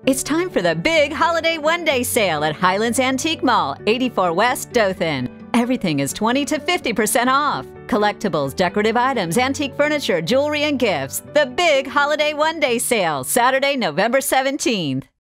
It's time for the big holiday one-day sale at Highlands Antique Mall, 84 West, Dothan. Everything is 20 to 50% off. Collectibles, decorative items, antique furniture, jewelry, and gifts. The big holiday one-day sale, Saturday, November 17th.